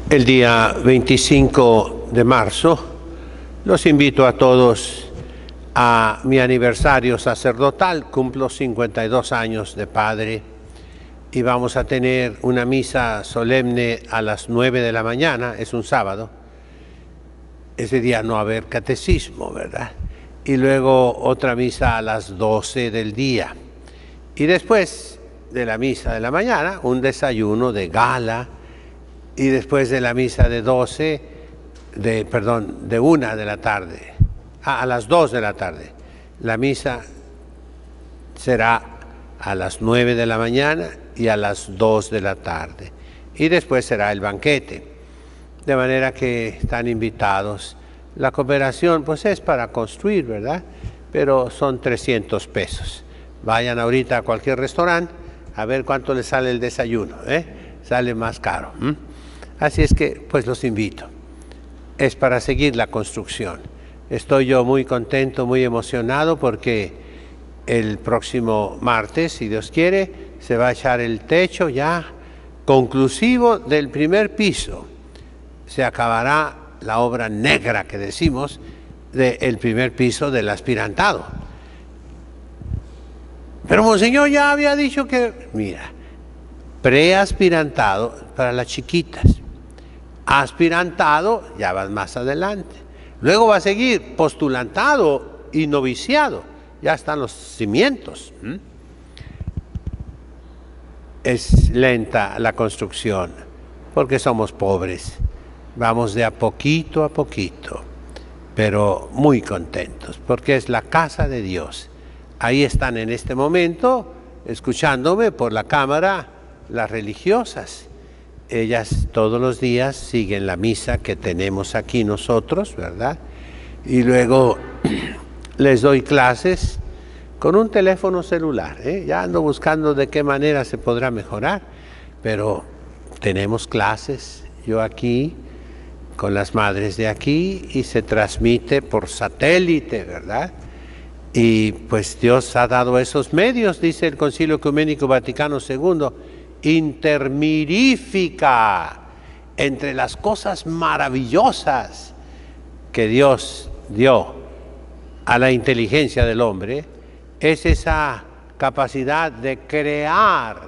El día 25 de marzo los invito a todos a mi aniversario sacerdotal. Cumplo 52 años de padre y vamos a tener una misa solemne a las 9 de la mañana, es un sábado. Ese día no va a haber catecismo, ¿verdad? Y luego otra misa a las 12 del día. Y después de la misa de la mañana, un desayuno de gala. Y después de la misa de 1 de la tarde, a las 2 de la tarde, la misa será a las 9 de la mañana y a las 2 de la tarde. Y después será el banquete. De manera que están invitados. La cooperación pues es para construir, ¿verdad? Pero son 300 pesos. Vayan ahorita a cualquier restaurante a ver cuánto les sale el desayuno, Sale más caro. Así es que, pues los invito. Es para seguir la construcción. Estoy yo muy contento, muy emocionado porque el próximo martes, si Dios quiere, se va a echar el techo ya conclusivo del primer piso. Se acabará la obra negra que decimos del primer piso del aspirantado. Pero Monseñor ya había dicho que, mira, preaspirantado para las chiquitas. Aspirantado, ya vas más adelante. Luego va a seguir postulantado y noviciado. Ya están los cimientos. Es lenta la construcción, porque somos pobres. Vamos de a poquito, pero muy contentos, porque es la casa de Dios. Ahí están en este momento, escuchándome por la cámara, las religiosas. Ellas todos los días siguen la misa que tenemos aquí nosotros, ¿verdad? Y luego les doy clases con un teléfono celular, Ya ando buscando de qué manera se podrá mejorar, pero tenemos clases, yo aquí, con las madres de aquí, y se transmite por satélite, ¿verdad? Y pues Dios ha dado esos medios, dice el Concilio Ecuménico Vaticano II, intermirífica, entre las cosas maravillosas que Dios dio a la inteligencia del hombre, es esa capacidad de crear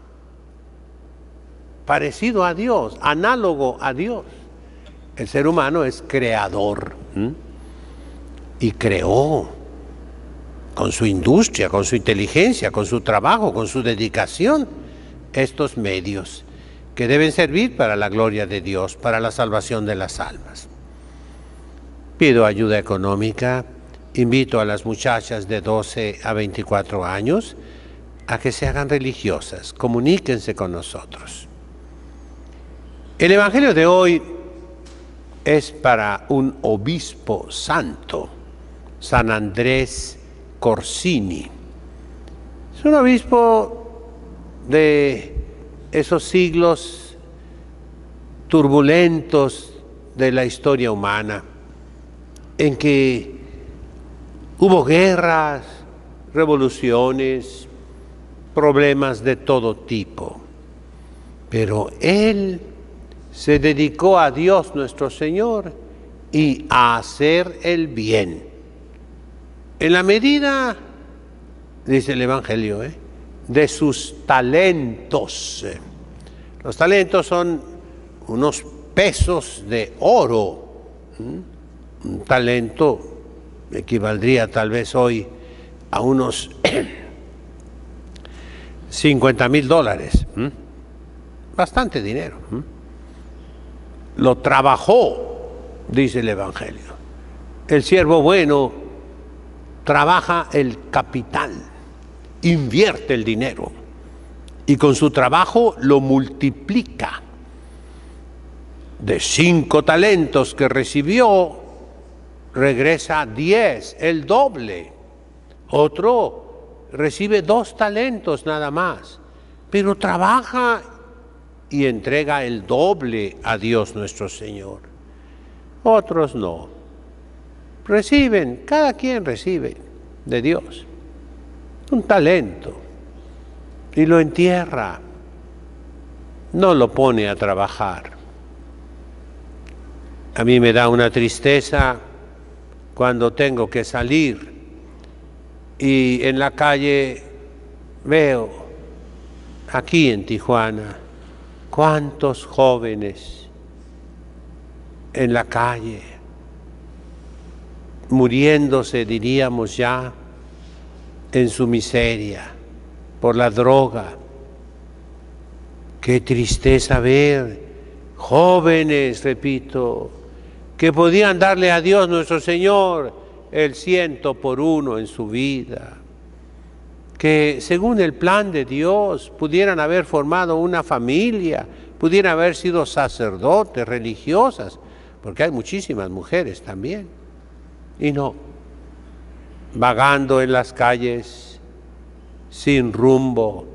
parecido a Dios, análogo a Dios. El ser humano es creador y creó con su industria, con su inteligencia, con su trabajo, con su dedicación, estos medios que deben servir para la gloria de Dios, para la salvación de las almas. Pido ayuda económica, invito a las muchachas de 12 a 24 años a que se hagan religiosas, comuníquense con nosotros. El Evangelio de hoy es para un obispo santo, San Andrés Corsini. Es un obispo de esos siglos turbulentos de la historia humana, en que hubo guerras, revoluciones, problemas de todo tipo. Pero él se dedicó a Dios nuestro Señor y a hacer el bien. En la medida, dice el Evangelio, de sus talentos. Los talentos son unos pesos de oro. Un talento equivaldría tal vez hoy a unos $50,000. Bastante dinero. Lo trabajó, dice el Evangelio. El siervo bueno trabaja el capital, invierte el dinero y con su trabajo lo multiplica. De 5 talentos que recibió, regresa 10, el doble. Otro recibe 2 talentos nada más, pero trabaja y entrega el doble a Dios nuestro Señor. Otros no. Reciben, cada quien recibe de Dios un talento y lo entierra, no lo pone a trabajar. A mí me da una tristeza cuando tengo que salir y en la calle veo, aquí en Tijuana, cuántos jóvenes en la calle, muriéndose, diríamos ya, en su miseria, por la droga. Qué tristeza ver jóvenes, repito, que podían darle a Dios nuestro Señor el 100 por 1 en su vida, que según el plan de Dios pudieran haber formado una familia, pudieran haber sido sacerdotes, religiosas, porque hay muchísimas mujeres también, y no, vagando en las calles, sin rumbo,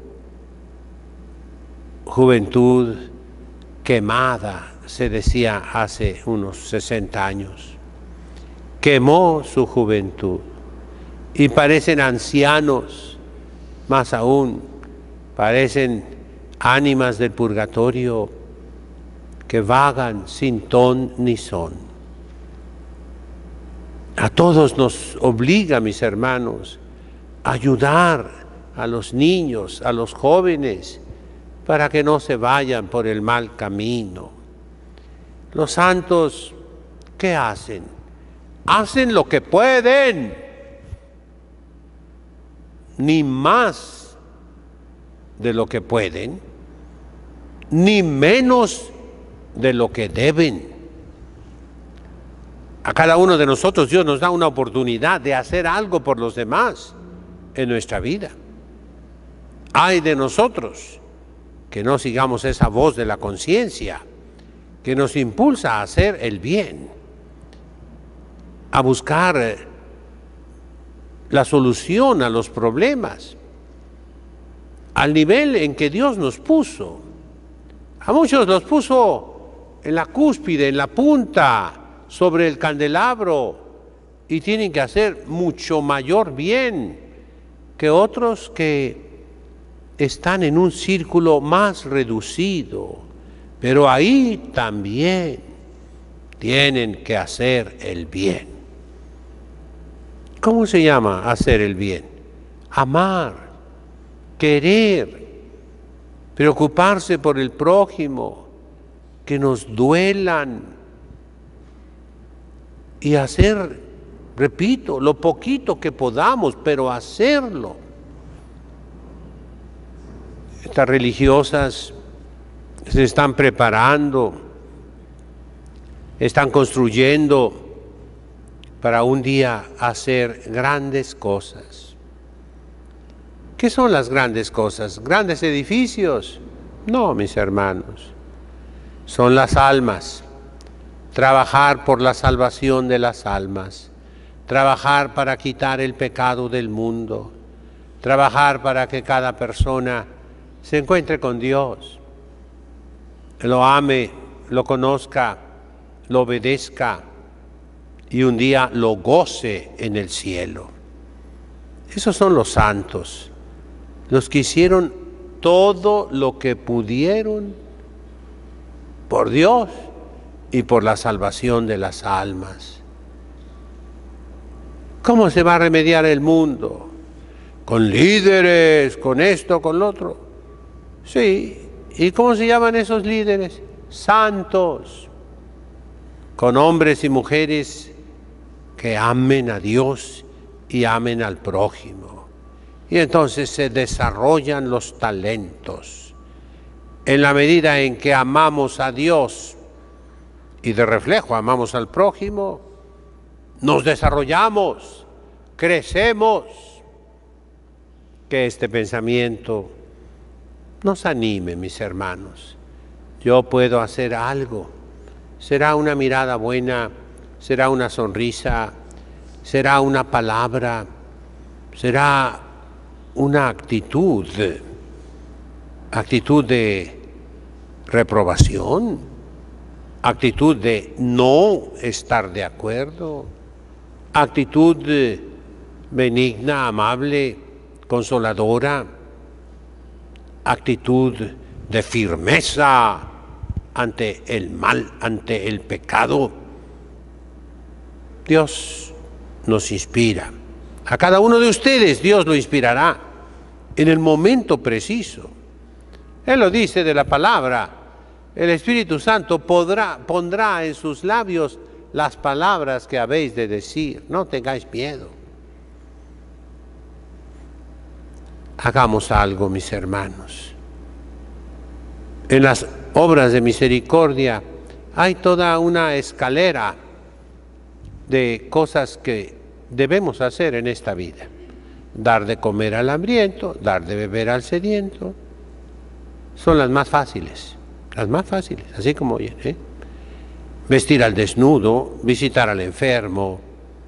juventud quemada, se decía hace unos 60 años, quemó su juventud y parecen ancianos, más aún, parecen ánimas del purgatorio que vagan sin ton ni son. A todos nos obliga, mis hermanos, a ayudar a los niños, a los jóvenes, para que no se vayan por el mal camino. Los santos, ¿qué hacen? Hacen lo que pueden, ni más de lo que pueden, ni menos de lo que deben. A cada uno de nosotros Dios nos da una oportunidad de hacer algo por los demás en nuestra vida. Ay de nosotros que no sigamos esa voz de la conciencia que nos impulsa a hacer el bien, a buscar la solución a los problemas, al nivel en que Dios nos puso. A muchos los puso en la cúspide, en la punta, sobre el candelabro, y tienen que hacer mucho mayor bien que otros que están en un círculo más reducido. Pero ahí también tienen que hacer el bien. ¿Cómo se llama hacer el bien? Amar, querer, preocuparse por el prójimo, que nos duelan y hacer, repito, lo poquito que podamos, pero hacerlo. Estas religiosas se están preparando, están construyendo para un día hacer grandes cosas. ¿Qué son las grandes cosas? ¿Grandes edificios? No, mis hermanos, son las almas. Trabajar por la salvación de las almas, trabajar para quitar el pecado del mundo, trabajar para que cada persona se encuentre con Dios, lo ame, lo conozca, lo obedezca y un día lo goce en el cielo. Esos son los santos, los que hicieron todo lo que pudieron por Dios y por la salvación de las almas. ¿Cómo se va a remediar el mundo? ¿Con líderes? ¿Con esto? ¿Con lo otro? Sí. ¿Y cómo se llaman esos líderes? Santos. Con hombres y mujeres que amen a Dios y amen al prójimo. Y entonces se desarrollan los talentos. En la medida en que amamos a Dios y de reflejo amamos al prójimo, nos desarrollamos, crecemos. Que este pensamiento nos anime, mis hermanos. Yo puedo hacer algo. Será una mirada buena, será una sonrisa, será una palabra, será una actitud de reprobación, actitud de no estar de acuerdo, actitud benigna, amable, consoladora, actitud de firmeza ante el mal, ante el pecado, Dios nos inspira. A cada uno de ustedes Dios lo inspirará en el momento preciso. Él lo dice de la palabra. El Espíritu Santo pondrá en sus labios las palabras que habéis de decir. No tengáis miedo. Hagamos algo, mis hermanos. En las obras de misericordia hay toda una escalera de cosas que debemos hacer en esta vida. Dar de comer al hambriento, dar de beber al sediento. Son las más fáciles, así como oyen, vestir al desnudo, visitar al enfermo,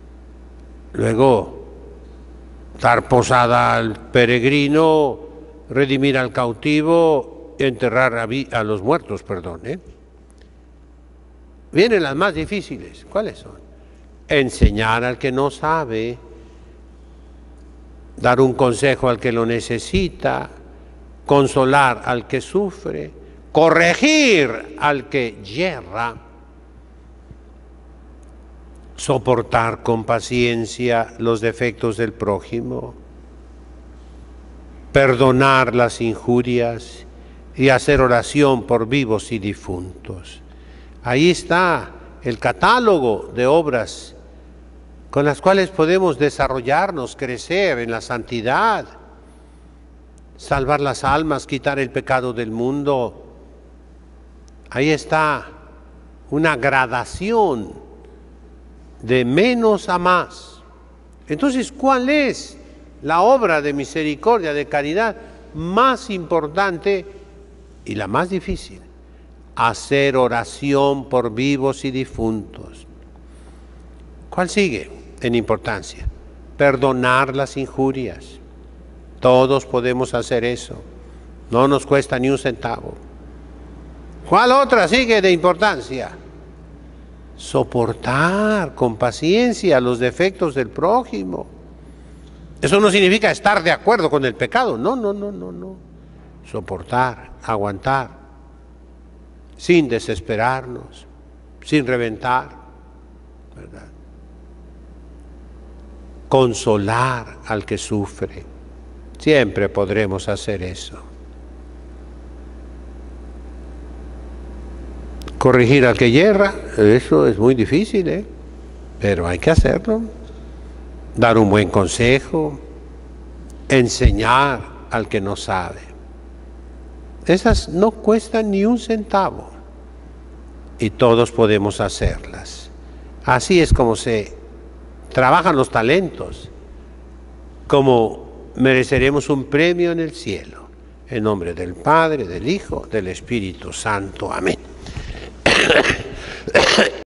luego dar posada al peregrino, redimir al cautivo, enterrar a los muertos, Vienen las más difíciles. ¿Cuáles son? Enseñar al que no sabe, dar un consejo al que lo necesita, consolar al que sufre, corregir al que yerra, soportar con paciencia los defectos del prójimo, perdonar las injurias y hacer oración por vivos y difuntos. Ahí está el catálogo de obras con las cuales podemos desarrollarnos, crecer en la santidad, salvar las almas, quitar el pecado del mundo. Ahí está una gradación de menos a más. Entonces, ¿cuál es la obra de misericordia, de caridad más importante y la más difícil? Hacer oración por vivos y difuntos. ¿Cuál sigue en importancia? Perdonar las injurias. Todos podemos hacer eso. No nos cuesta ni un centavo. ¿Cuál otra sigue de importancia? Soportar con paciencia los defectos del prójimo. Eso no significa estar de acuerdo con el pecado. No. Soportar, aguantar, sin desesperarnos, sin reventar, ¿verdad? Consolar al que sufre. Siempre podremos hacer eso. Corregir al que yerra, eso es muy difícil, pero hay que hacerlo. Dar un buen consejo, enseñar al que no sabe. Esas no cuestan ni un centavo y todos podemos hacerlas. Así es como se trabajan los talentos, como mereceremos un premio en el cielo. En nombre del Padre, del Hijo, del Espíritu Santo. Amén.